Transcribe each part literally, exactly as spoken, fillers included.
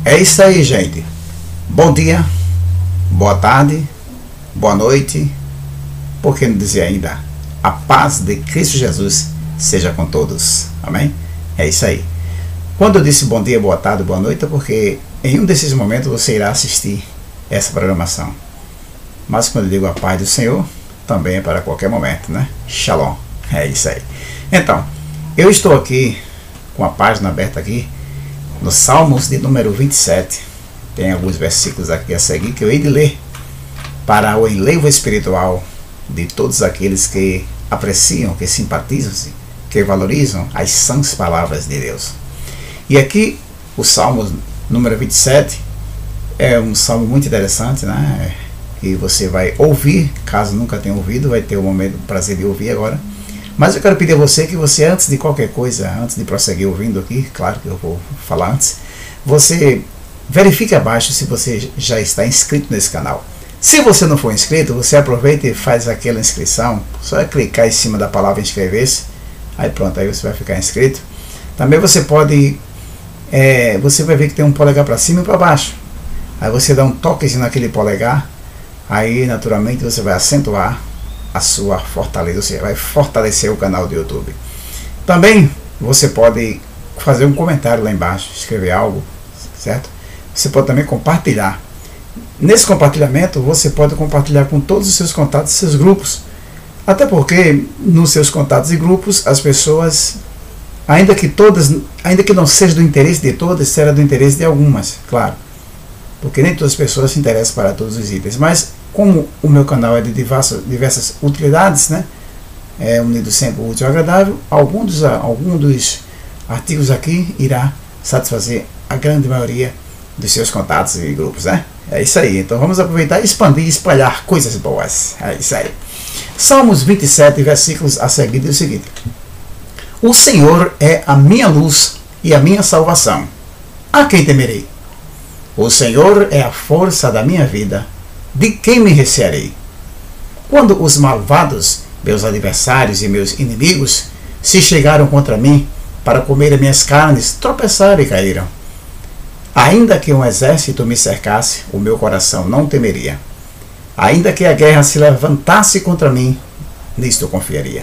É isso aí, gente. Bom dia, boa tarde, boa noite. Por que não dizer ainda? A paz de Cristo Jesus seja com todos. Amém? É isso aí. Quando eu disse bom dia, boa tarde, boa noite, é porque em um desses momentos você irá assistir essa programação. Mas quando eu digo a paz do Senhor, também é para qualquer momento, né? Shalom. É isso aí. Então, eu estou aqui com a página aberta aqui no Salmos de número vinte e sete. Tem alguns versículos aqui a seguir que eu hei de ler para o enlevo espiritual de todos aqueles que apreciam, que simpatizam, que valorizam as sãs palavras de Deus. E aqui o Salmos número vinte e sete é um salmo muito interessante, né? Que você vai ouvir, caso nunca tenha ouvido, vai ter o momento do prazer de ouvir agora. Mas eu quero pedir a você que você, antes de qualquer coisa, antes de prosseguir ouvindo aqui, claro que eu vou falar antes, você verifique abaixo se você já está inscrito nesse canal. Se você não for inscrito, você aproveita e faz aquela inscrição, só é clicar em cima da palavra inscrever-se, aí pronto, aí você vai ficar inscrito. Também você pode, é, você vai ver que tem um polegar para cima e para baixo, aí você dá um toquezinho naquele polegar, aí naturalmente você vai acentuar a sua fortaleza, ou seja, vai fortalecer o canal do YouTube. Também você pode fazer um comentário lá embaixo, escrever algo, certo? Você pode também compartilhar. Nesse compartilhamento você pode compartilhar com todos os seus contatos e seus grupos, até porque nos seus contatos e grupos as pessoas, ainda que todas, ainda que não seja do interesse de todas, será do interesse de algumas, claro, porque nem todas as pessoas se interessam para todos os itens, mas como o meu canal é de diversas, diversas utilidades, né? É unido sempre o útil ao agradável, algum dos, algum dos artigos aqui irá satisfazer a grande maioria dos seus contatos e grupos, né? É isso aí. Então vamos aproveitar e expandir e espalhar coisas boas. É isso aí. Salmos vinte e sete, versículos a seguir, diz o seguinte: O Senhor é a minha luz e a minha salvação. A quem temerei? O Senhor é a força da minha vida. De quem me recearei? Quando os malvados, meus adversários e meus inimigos, se chegaram contra mim para comer as minhas carnes, tropeçaram e caíram. Ainda que um exército me cercasse, o meu coração não temeria. Ainda que a guerra se levantasse contra mim, nisto eu confiaria.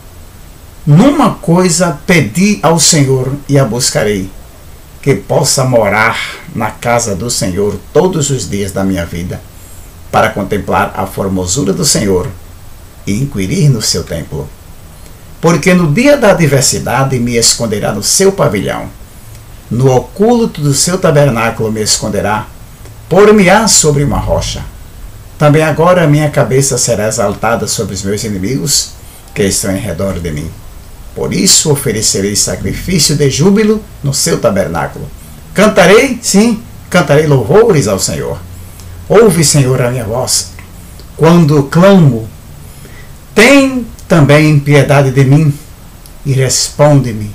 Numa coisa pedi ao Senhor e a buscarei, que possa morar na casa do Senhor todos os dias da minha vida, para contemplar a formosura do Senhor e inquirir no seu templo. Porque no dia da adversidade me esconderá no seu pavilhão, no oculto do seu tabernáculo me esconderá, por-me-á sobre uma rocha. Também agora a minha cabeça será exaltada sobre os meus inimigos, que estão em redor de mim. Por isso oferecerei sacrifício de júbilo no seu tabernáculo. Cantarei, sim, cantarei louvores ao Senhor. Ouve, Senhor, a minha voz, quando clamo. Tem também piedade de mim e responde-me.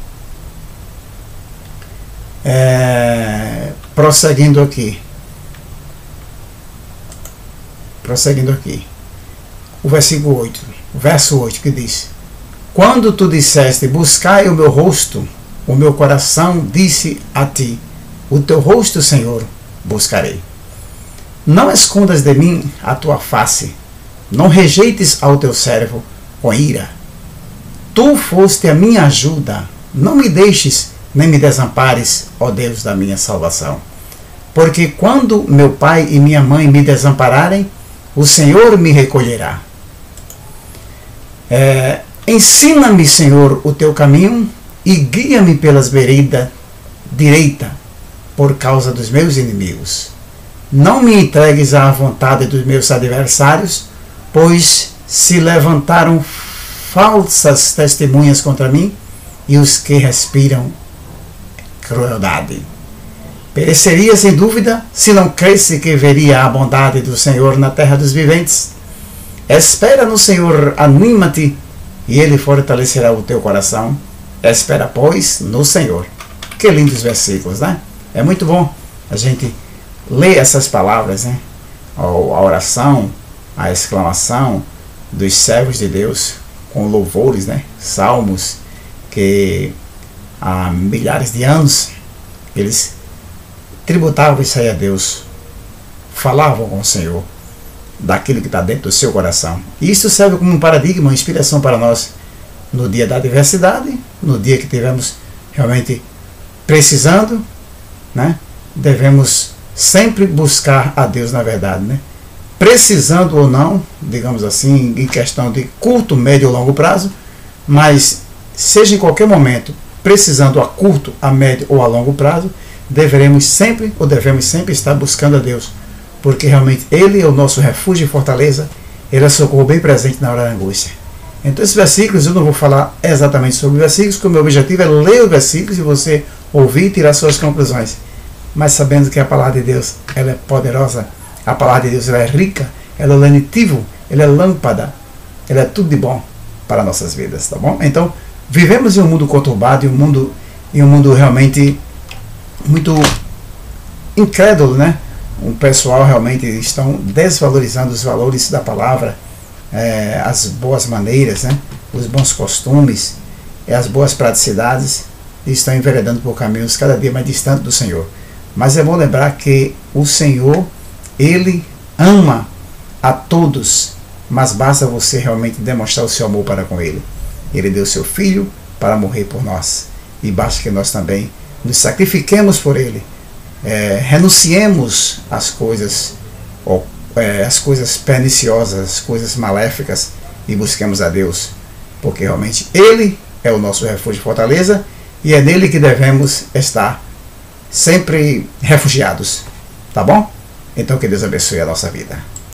É, prosseguindo aqui. Prosseguindo aqui. O versículo oito. O verso oito que diz: Quando tu disseste, buscai o meu rosto, o meu coração disse a ti, o teu rosto, Senhor, buscarei. Não escondas de mim a tua face, não rejeites ao teu servo com ira. Tu foste a minha ajuda, não me deixes nem me desampares, ó Deus da minha salvação. Porque quando meu pai e minha mãe me desampararem, o Senhor me recolherá. É, Ensina-me, Senhor, o teu caminho e guia-me pelas veredas direita, por causa dos meus inimigos. Não me entregues à vontade dos meus adversários, pois se levantaram falsas testemunhas contra mim e os que respiram crueldade. Pereceria sem dúvida se não cresse que veria a bondade do Senhor na terra dos viventes. Espera no Senhor, anima-te, e Ele fortalecerá o teu coração. Espera, pois, no Senhor. Que lindos versículos, né? É muito bom a gente ler essas palavras, né? A oração, a exclamação dos servos de Deus com louvores, né? Salmos que há milhares de anos eles tributavam isso aí a Deus, falavam com o Senhor, daquilo que está dentro do seu coração. E isso serve como um paradigma, uma inspiração para nós, no dia da adversidade, no dia que estivermos realmente precisando, né? Devemos sempre buscar a Deus na verdade, né? Precisando ou não, digamos assim, em questão de curto, médio ou longo prazo, mas seja em qualquer momento, precisando a curto, a médio ou a longo prazo, deveremos sempre ou devemos sempre estar buscando a Deus, porque realmente Ele é o nosso refúgio e fortaleza, Ele é socorro bem presente na hora da angústia. Então esses versículos, eu não vou falar exatamente sobre versículos, porque o meu objetivo é ler os versículos e você ouvir e tirar suas conclusões. Mas sabendo que a palavra de Deus, ela é poderosa, a palavra de Deus ela é rica, ela é lenitivo, ela é lâmpada, ela é tudo de bom para nossas vidas, tá bom? Então, vivemos em um mundo conturbado, em um mundo, em um mundo realmente muito incrédulo, né? O pessoal realmente estão desvalorizando os valores da palavra, é, as boas maneiras, né? Os bons costumes, as boas praticidades, e estão enveredando por caminhos cada dia mais distantes do Senhor. Mas é bom lembrar que o Senhor, Ele ama a todos, mas basta você realmente demonstrar o seu amor para com Ele. Ele deu seu Filho para morrer por nós, e basta que nós também nos sacrifiquemos por Ele, é, renunciemos às coisas, ou, é, às coisas perniciosas, às coisas maléficas, e busquemos a Deus, porque realmente Ele é o nosso refúgio e fortaleza, e é nele que devemos estar sempre refugiados, tá bom? Então que Deus abençoe a nossa vida.